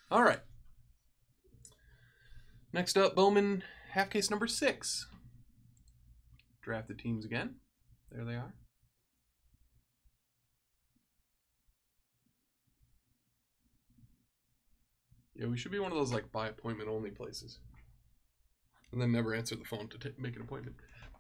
All right. Next up, Bowman half case number 6. Draft the teams again. There they are. Yeah, we should be one of those like by appointment only places. And then never answer the phone to make an appointment.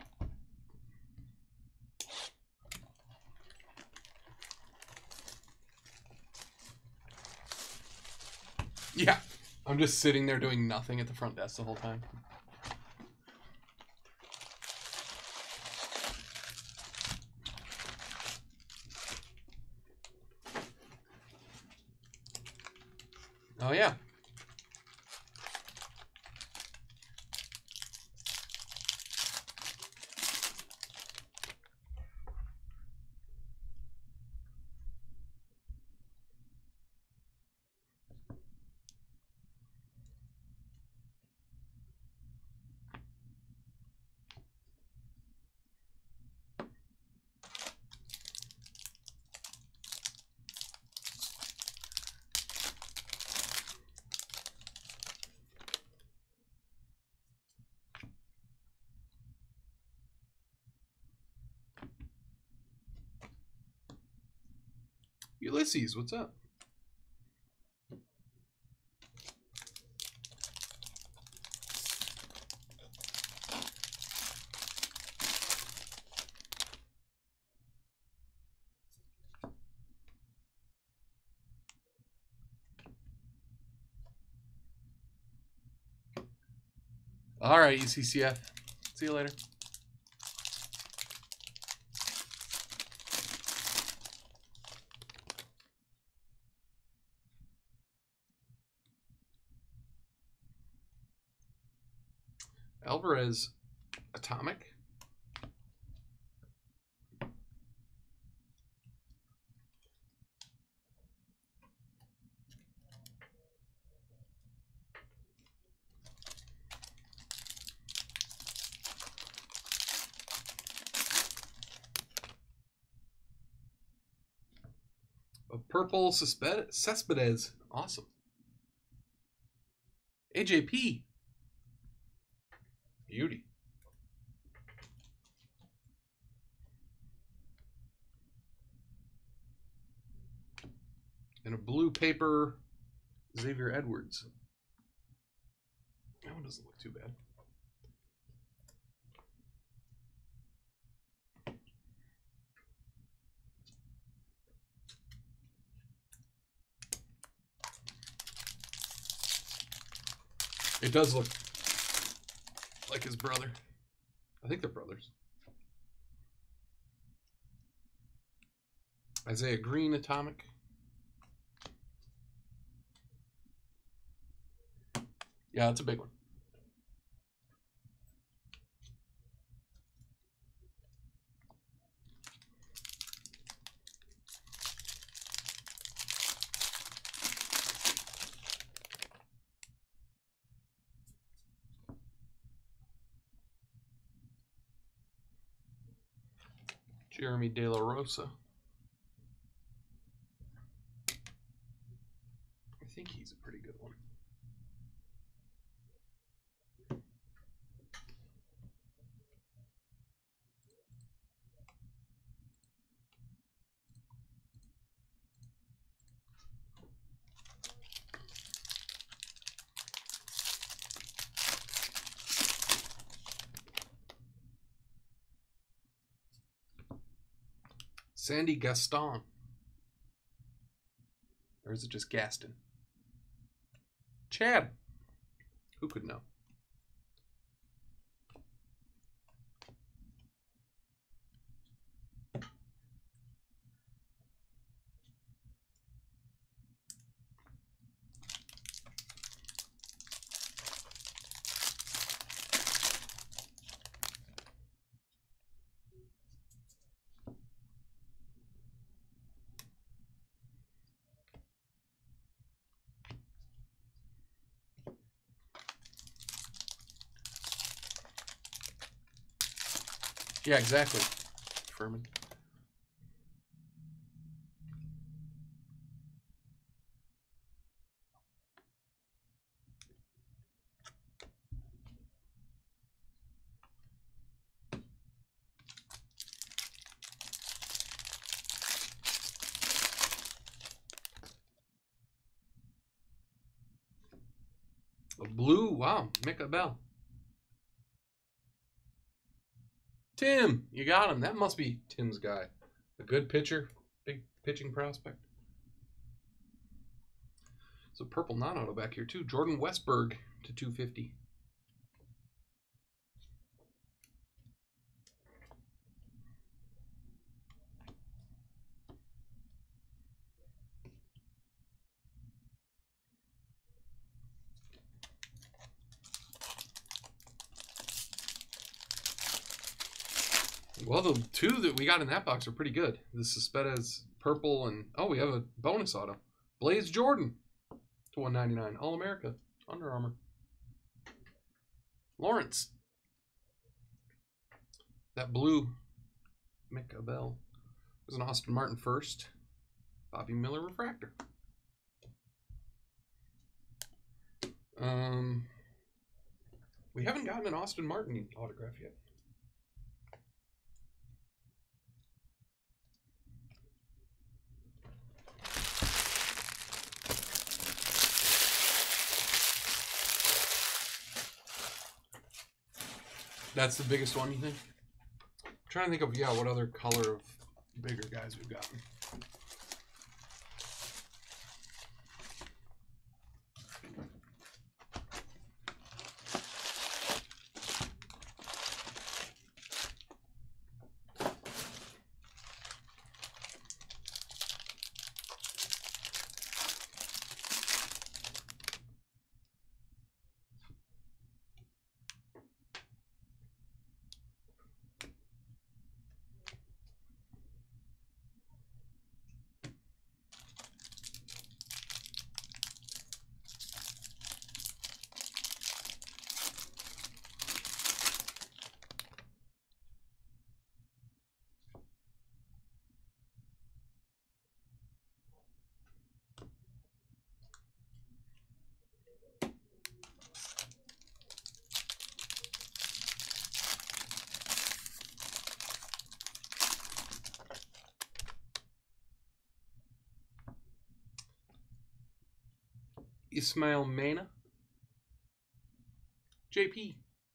Yeah, I'm just sitting there doing nothing at the front desk the whole time. Oh, yeah. Ulysses, what's up? All right, UCCF. See you later. Alvarez, Atomic. A purple Cespedes. Awesome. AJP. Beauty. And a blue paper Xavier Edwards. That one doesn't look too bad. It does look like his brother. I think they're brothers. Isaiah Green, Atomic. Yeah, that's a big one. Jeremy De La Rosa. I think he's a pretty good one. Sandy Gaston. Or is it just Gaston? Chad. Who could know? Yeah, exactly. Furman. Blue, wow, Micah Bell. Tim, you got him. That must be Tim's guy. A good pitcher, big pitching prospect. So purple non-auto back here too. Jordan Westberg to 250. Well, the two that we got in that box are pretty good. The Cespedes purple and, oh, we have a bonus auto. Blaze Jordan to 199. All-America. Under Armour. Lawrence. That blue Micah Bell. There's an Austin Martin first. Bobby Miller refractor. We haven't gotten an Austin Martin autograph yet. That's the biggest one, you think? I'm trying to think of, yeah, what other color of bigger guys we've gotten. Ismail Mena. JP.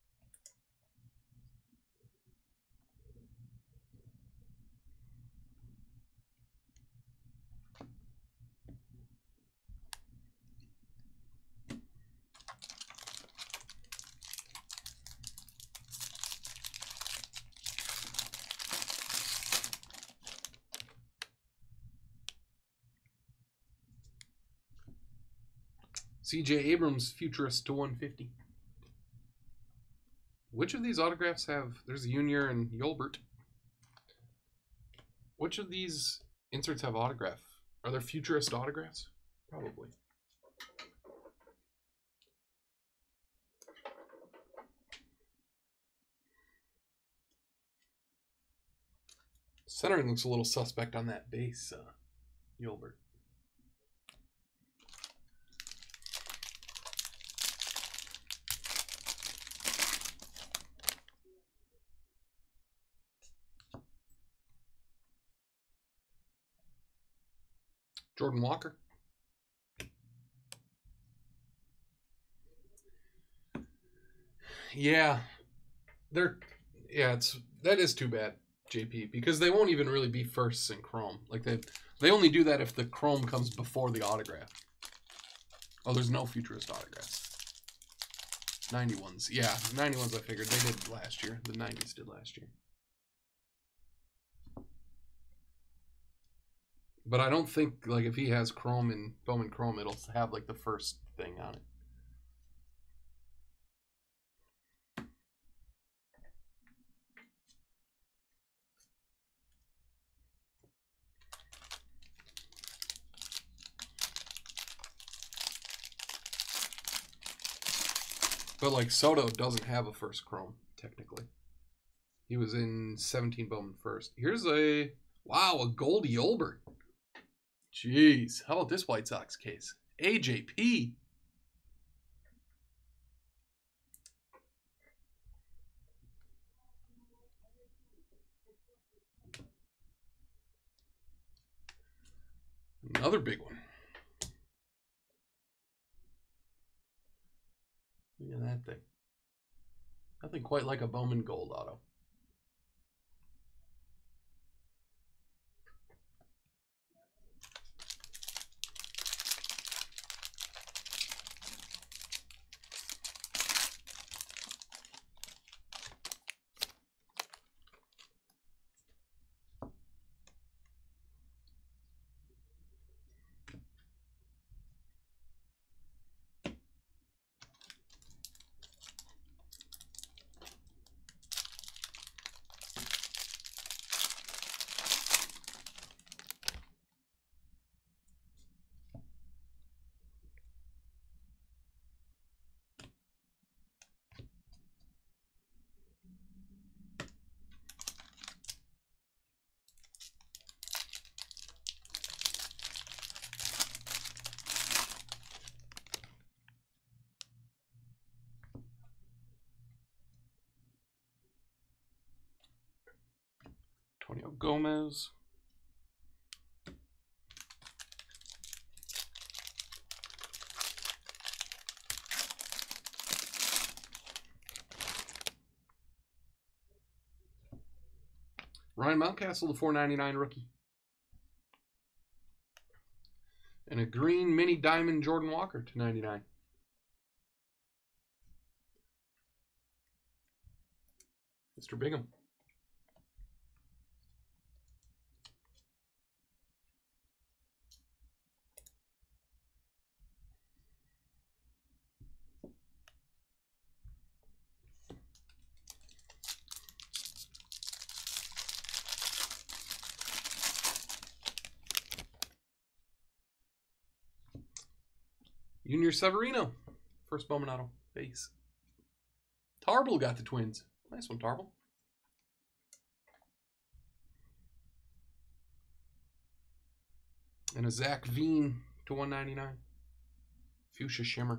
CJ Abrams, Futurist to 150. Which of these autographs have... There's Junior and Yolbert. Which of these inserts have autograph? Are there Futurist autographs? Probably. Centering looks a little suspect on that base, Yolbert. Jordan Walker. Yeah. That is too bad, JP, because they won't even really be firsts in Chrome. Like they only do that if the Chrome comes before the autograph. Oh, there's no Futurist autographs. 91s. Yeah, 91s I figured. They did last year. The 90s did last year. But I don't think, like, if he has Chrome and Bowman Chrome, it'll have, like, the first thing on it. But, like, Soto doesn't have a first Chrome, technically. He was in 17 Bowman first. Here's a, wow, a Goldie Olbert. Jeez, how about this White Sox case? AJP. Another big one. Nothing. Nothing quite like a Bowman Gold auto. Antonio Gomez. Ryan Mountcastle, the $4.99 rookie. And a green mini diamond Jordan Walker, $2.99. Mr. Bigham. Junior Severino, first Bowman auto, base. Tarble got the Twins. Nice one, Tarble. And a Zach Veen to $1.99. Fuchsia Shimmer.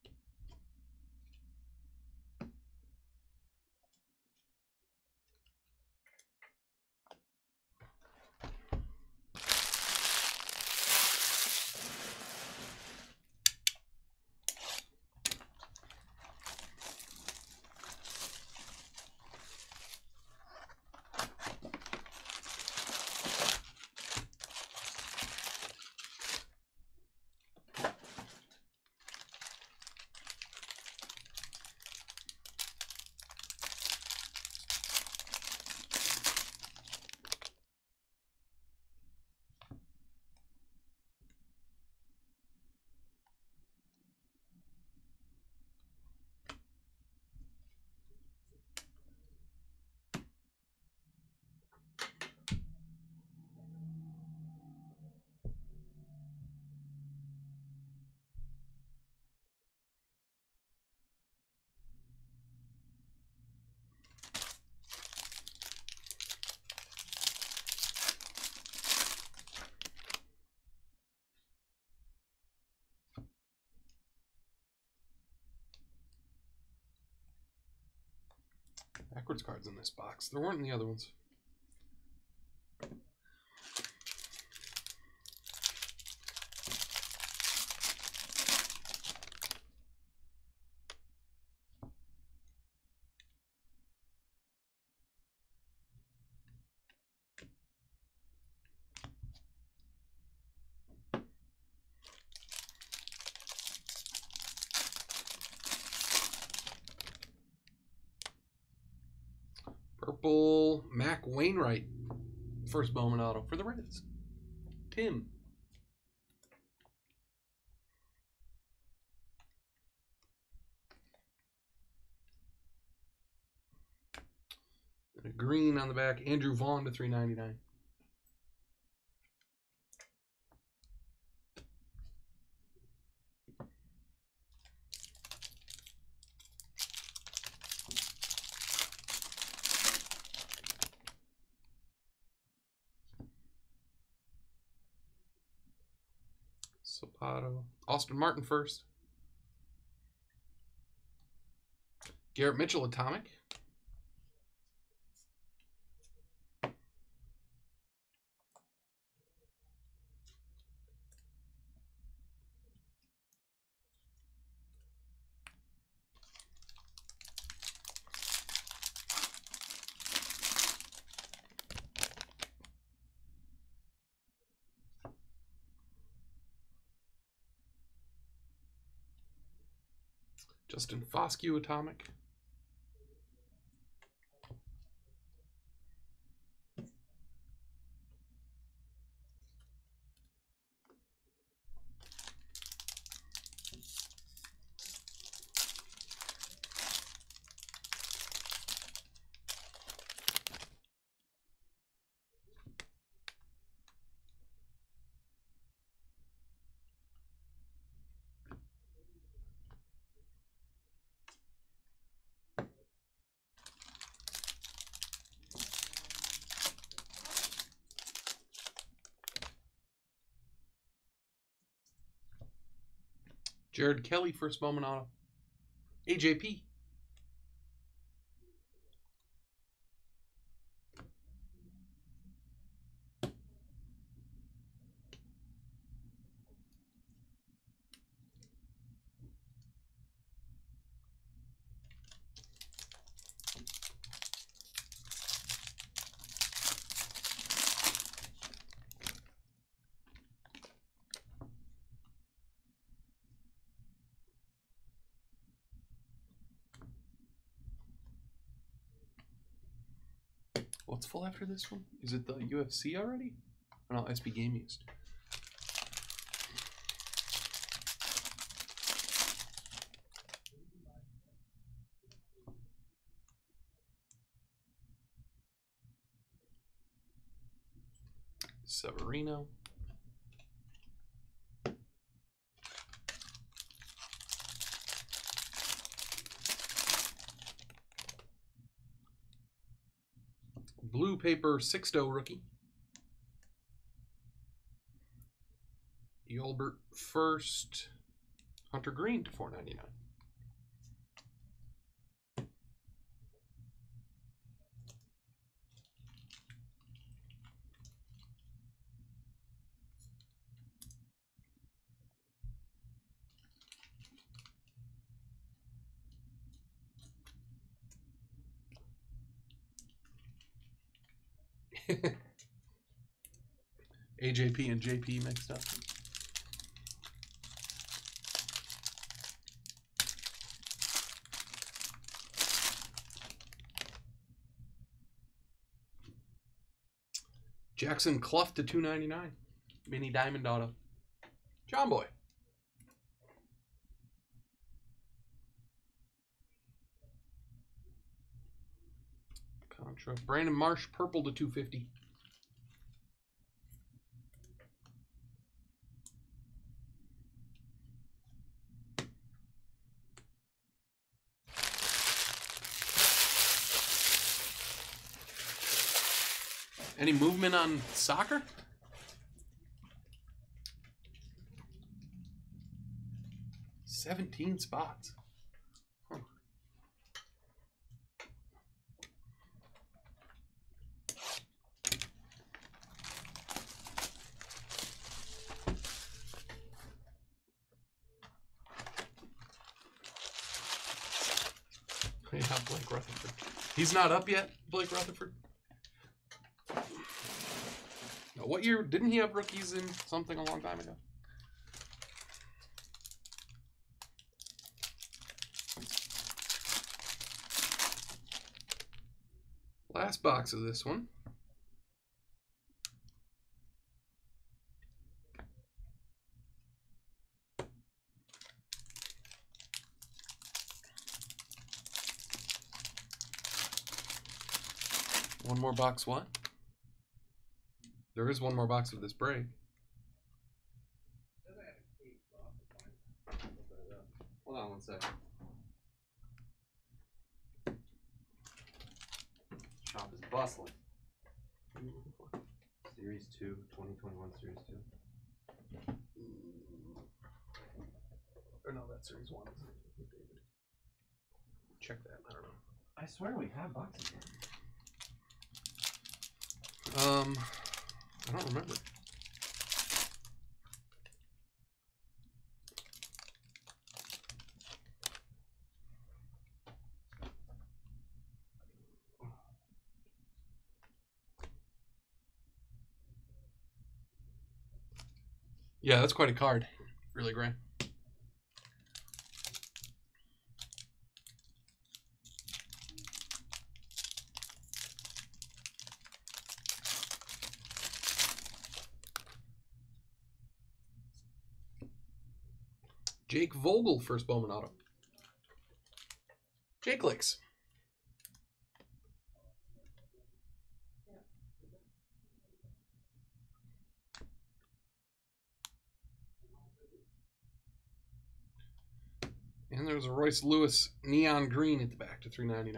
Backwards cards in this box. There weren't in the other ones. Purple Mac Wainwright. First Bowman auto for the Reds. Tim. And a green on the back. Andrew Vaughn to $3.99. Sapato. Austin Martin first. Garrett Mitchell Atomic. Justin Foscue Atomic. Jared Kelly, first Bowman auto. AJP. What's full after this one? Is it the UFC already? Oh, no, SB Game Used. Severino. Blue paper, Sixto rookie. Yolbert first. Hunter Green to $4.99. AJP and JP mixed up. Jackson Clough to $2.99. Mini Diamond Auto. John Boy. Contra. Brandon Marsh, purple to $2.50. Any movement on soccer? $17 spots. Huh. Yeah, Blake Rutherford. He's not up yet, Blake Rutherford? What year? Didn't he have rookies in something a long time ago? Last box of this one. One more box, what? There is one more box of this break. Hold on one second. Shop is bustling. Series 2, 2021 Series 2. Or no, that Series 1 is with David. Check that, I don't know. I swear we have boxes here. I don't remember. Yeah, that's quite a card. Really great. Jake Vogel, first Bowman auto. Jake Licks. And there's a Royce Lewis neon green at the back to $3.99.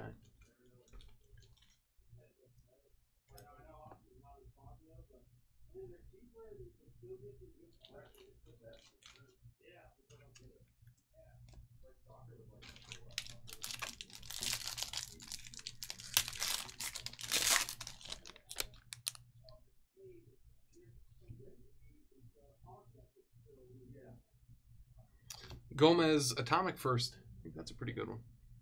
Gomez Atomic first. I think that's a pretty good one.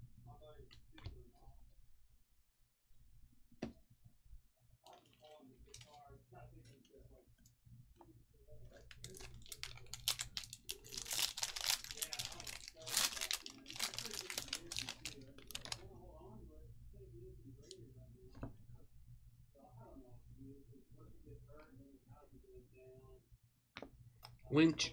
Lynch.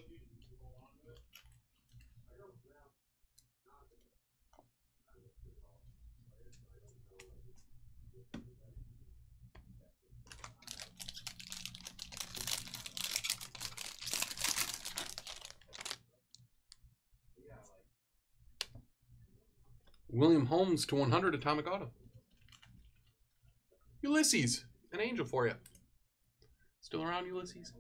William Holmes to 100 Atomic Auto. Ulysses, an angel for you. Still around, Ulysses?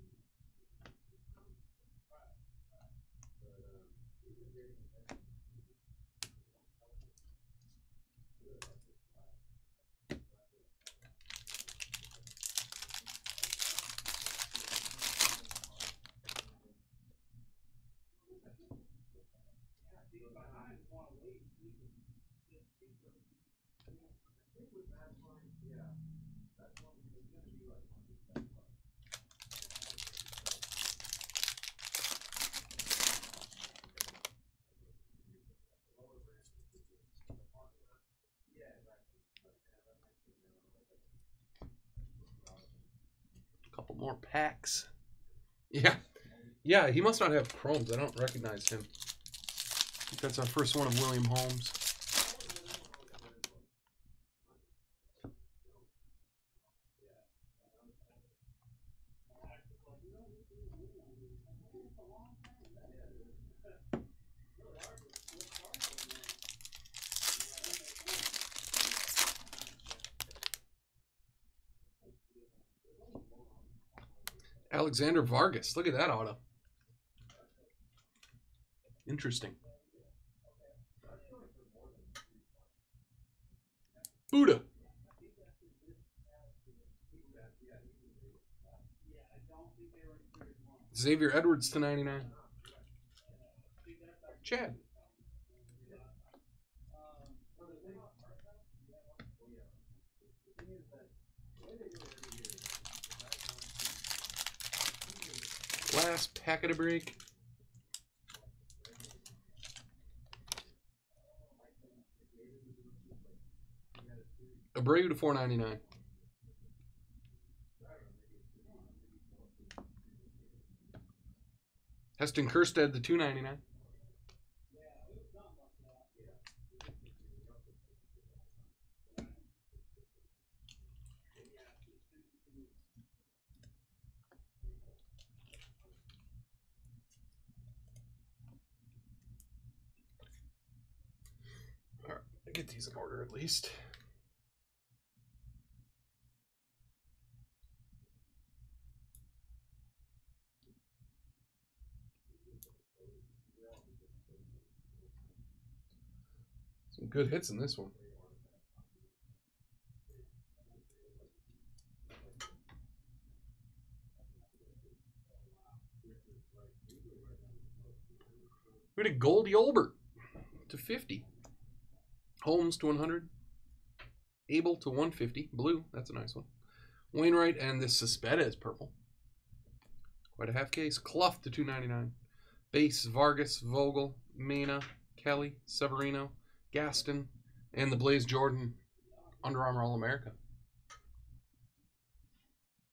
Couple more packs. Yeah, he must not have chromes. I don't recognize him. I think that's our first one of William Holmes. Alexander Vargas. Look at that auto. Interesting. Buddha. Xavier Edwards to 99. Chad. Last packet of break. Abreu to $4.99. Heston Kjerstad to $2.99. All right, get these in order at least. Some good hits in this one. We had a Goldie Olbert to 50. Holmes to 100. Abel to 150. Blue, that's a nice one. Wainwright and this Suspetta is purple. Quite a half case. Clough to $2.99. Base, Vargas, Vogel, Mena, Kelly, Severino, Gaston, and the Blaze Jordan Under Armour All-America.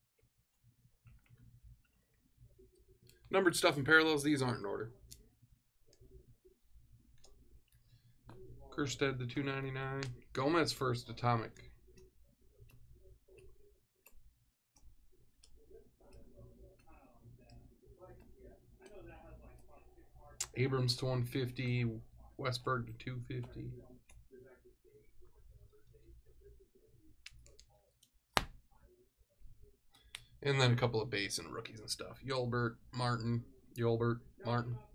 Numbered stuff and parallels, these aren't in order. Kerstead to 299. Gomez first atomic. Abrams to 150. Westberg to 250. And then a couple of base and rookies and stuff. Yolbert, Martin.